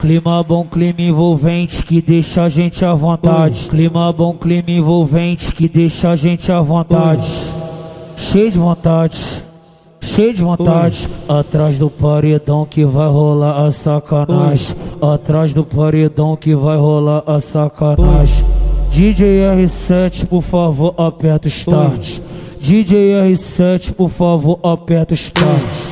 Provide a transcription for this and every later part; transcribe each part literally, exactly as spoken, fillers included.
Clima bom, clima envolvente que deixa a gente à vontade. Clima bom, clima envolvente que deixa a gente à vontade. Cheio de vontade, cheio de vontade. Atrás do paredão que vai rolar a sacanagem. Atrás do paredão que vai rolar a sacanagem. D J R sete, por favor, aperta o start. D J R sete, por favor, aperta o start.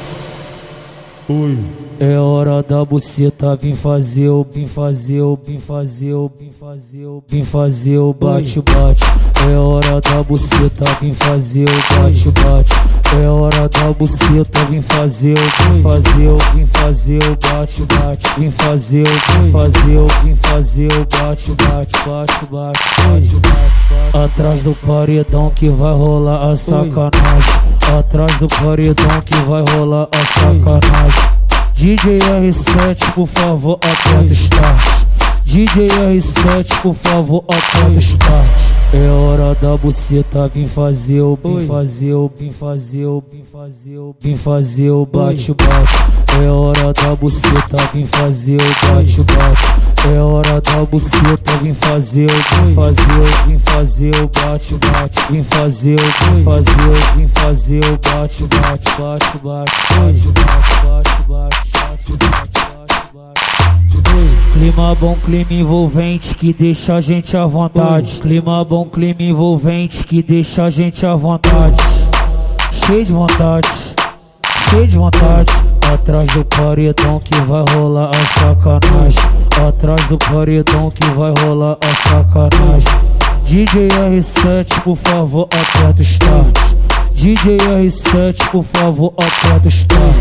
Oi. É hora da buceta, vim fazer o, vim fazer o, vim fazer o, vim fazer o, vim fazer o bate-bate. É hora da buceta, vim fazer o bate-bate. É hora da buceta, vim fazer o, vim fazer o, vim fazer o bate-bate. Vim fazer o, vim fazer o, vim fazer o bate-bate, bate-bate, bate-bate. Atrás do paredão que vai rolar a sacanagem. Atrás do paredão que vai rolar a sacanagem. D J R sete, por favor, aperta o start. D J R sete, por favor, aperta o start. É hora da buceta, vim fazer o, vim fazer o, vim fazer o, vim fazer o, vim fazer o bate-bate. É hora da buceta, vim fazer o bate-bate. É hora da buceta, vim fazer o, vim fazer o, vim fazer o bate-bate. Vim fazer o, vim fazer o, vim fazer o bate-bate, bate-bate, bate-bate, bate-bate, bate-bate. Clima bom, clima envolvente que deixa a gente à vontade. Clima bom, clima envolvente que deixa a gente à vontade. Cheio de vontade, cheio de vontade. Atrás do paredão que vai rolar a sacanagem. Atrás do paredão que vai rolar a sacanagem. D J R sete, por favor, aperta o start. D J R sete, por favor, aperta o start.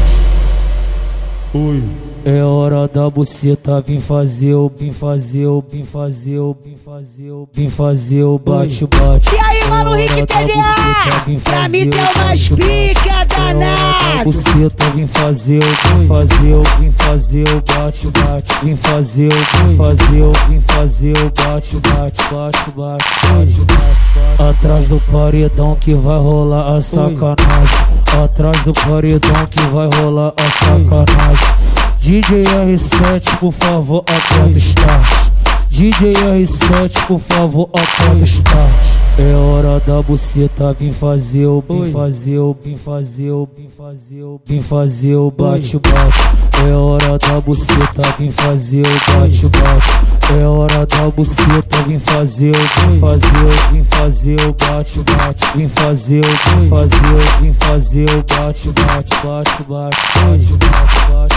Oi. É hora da buceta, vim fazer o, vim fazer o, vim fazer o, vim fazer o, vim fazer o bate-bate. E aí, mano, Rick T D A, pra mim tem umas pica danada. Buceta, vim fazer o, vim fazer o, vim fazer o bate-bate. Vim fazer o, vim fazer o, vim fazer o bate-bate, bate-bate, bate-bate. Atrás do paredão que vai rolar a sacanagem. Atrás do paredão que vai rolar a sacanagem. D J R sete, por favor, aperta o start. D J R sete, por favor, aperta o start. É hora da buceta, vim fazer o, vim fazer o, vim fazer o, vim fazer o, vim fazer o bate-bate. É hora da buceta, vim fazer o bate-bate. É hora da buceta, vim fazer o, vim fazer o, vim fazer o bate-bate. Vim fazer o, vim fazer o, vim fazer o bate-bate, bate-bate, bate-bate, bate-bate.